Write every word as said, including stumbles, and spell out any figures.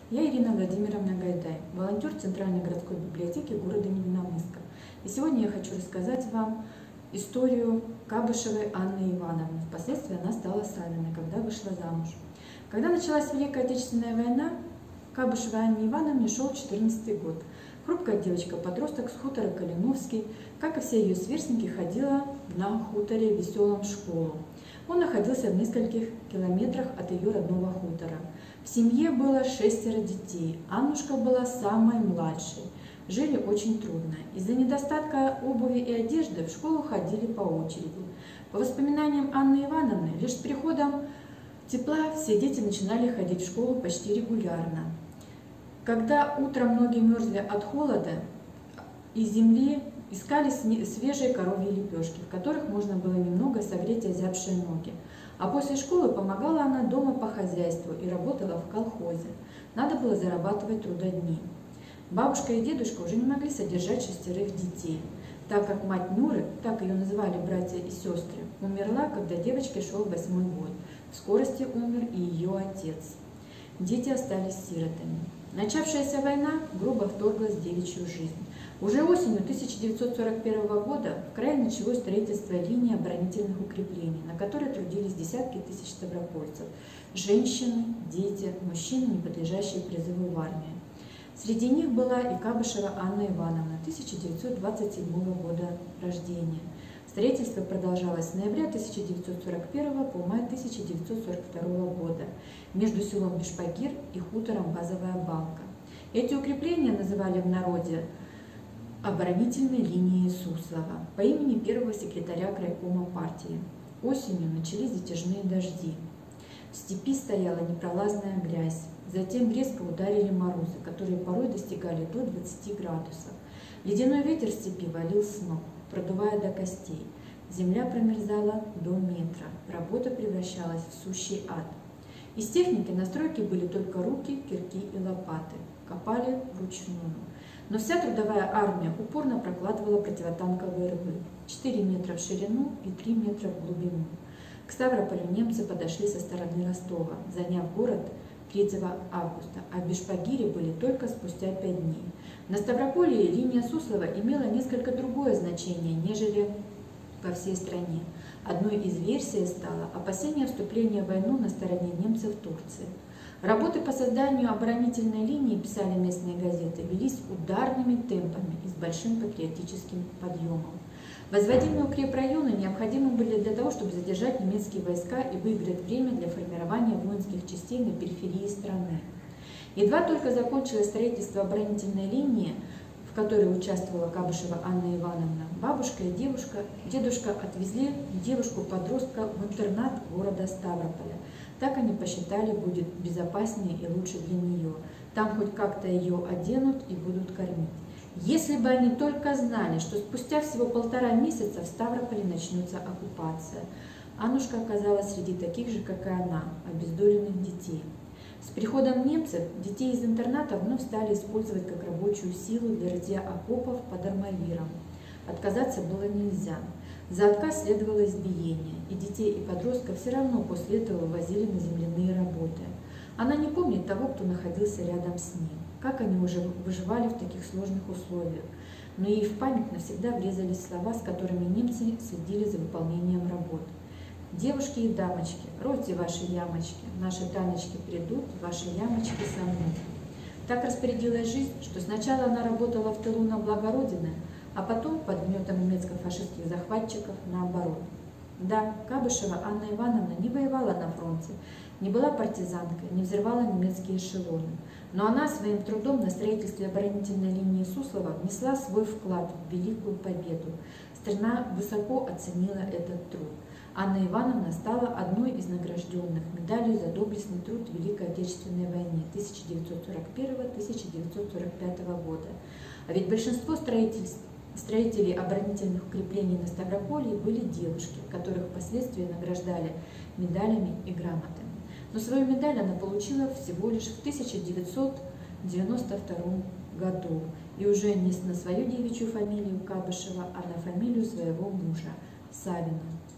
Я Ирина Владимировна Гайдай, волонтер Центральной городской библиотеки города Невинномысска. И сегодня я хочу рассказать вам историю Кабышевой Анны Ивановны. Впоследствии она стала Савиной, когда вышла замуж. Когда началась Великая Отечественная война, Кабышевой Анне Ивановне шел четырнадцатый год. Хрупкая девочка-подросток с хутора Калиновский, как и все ее сверстники, ходила на хуторе Веселом в школу. Он находился в нескольких километрах от ее родного хутора. В семье было шестеро детей. Аннушка была самой младшей. Жили очень трудно. Из-за недостатка обуви и одежды в школу ходили по очереди. По воспоминаниям Анны Ивановны, лишь с приходом тепла все дети начинали ходить в школу почти регулярно. Когда утром многие мерзли от холода, из земли искали свежие коровьи лепешки, в которых можно было немного согреть озябшие ноги. А после школы помогала она дома по хозяйству и работала в колхозе. Надо было зарабатывать трудодни. Бабушка и дедушка уже не могли содержать шестерых детей, так как мать Нюры, так ее называли братья и сестры, умерла, когда девочке шел восьмой год. В скорости умер и ее отец. Дети остались сиротами. Начавшаяся война грубо вторглась в девичью жизнь. Уже осенью тысяча девятьсот сорок первого года в крае началось строительство линии оборонительных укреплений, на которой трудились десятки тысяч ставропольцев. Женщины, дети, мужчины, не подлежащие призыву в армию. Среди них была и Кабышева Анна Ивановна, тысяча девятьсот двадцать седьмого года рождения. Строительство продолжалось с ноября тысяча девятьсот сорок первого по май тысяча девятьсот сорок второго года между селом Бешпагир и хутором Базовая Балка. Эти укрепления называли в народе оборонительной линией Суслова по имени первого секретаря крайкома партии. Осенью начались затяжные дожди. В степи стояла непролазная грязь. Затем резко ударили морозы, которые порой достигали до двадцати градусов. Ледяной ветер в степи валил с ног, продувая до костей. Земля промерзала до метра. Работа превращалась в сущий ад. Из техники на стройке были только руки, кирки и лопаты. Копали вручную. Но вся трудовая армия упорно прокладывала противотанковые рвы. четыре метра в ширину и три метра в глубину. К Ставрополю немцы подошли со стороны Ростова, заняв город третьего августа, а в Бешпагире были только спустя пять дней. На Ставрополье линия Суслова имела несколько другое значение, нежели по всей стране. Одной из версий стало опасение вступления в войну на стороне немцев в Турции. Работы по созданию оборонительной линии, писали местные газеты, велись ударными темпами и с большим патриотическим подъемом. Возводимые укрепрайоны необходимы были для того, чтобы задержать немецкие войска и выиграть время для формирования воинских частей на периферии страны. Едва только закончилось строительство оборонительной линии, в которой участвовала Кабышева Анна Ивановна, бабушка и девушка, дедушка отвезли девушку-подростка в интернат города Ставрополя. Так они посчитали, будет безопаснее и лучше для нее. Там хоть как-то ее оденут и будут кормить. Если бы они только знали, что спустя всего полтора месяца в Ставрополе начнется оккупация. Аннушка оказалась среди таких же, как и она, обездоленных детей. С приходом немцев детей из интерната вновь стали использовать как рабочую силу для рытья окопов под Армавиром. Отказаться было нельзя. За отказ следовало избиение, и детей и подростков все равно после этого вывозили на земляные работы. Она не помнит того, кто находился рядом с ней, как они уже выживали в таких сложных условиях, но ей в память навсегда врезались слова, с которыми немцы следили за выполнением работ. «Девушки и дамочки, ройте ваши ямочки, наши таночки придут, ваши ямочки со мной». Так распорядилась жизнь, что сначала она работала в тылу на благо Родины, а потом под гнетом немецко-фашистских захватчиков наоборот. Да, Кабышева Анна Ивановна не воевала на фронте, не была партизанкой, не взрывала немецкие эшелоны, но она своим трудом на строительстве оборонительной линии Суслова внесла свой вклад в великую победу. Страна высоко оценила этот труд. Анна Ивановна стала одной из награжденных медалью за доблестный труд в Великой Отечественной войне тысяча девятьсот сорок первого — тысяча девятьсот сорок пятого года. А ведь большинство строителей оборонительных укреплений на Ставрополье были девушки, которых впоследствии награждали медалями и грамотами. Но свою медаль она получила всего лишь в тысяча девятьсот девяносто втором году, и уже не на свою девичью фамилию Кабышева, а на фамилию своего мужа Савина.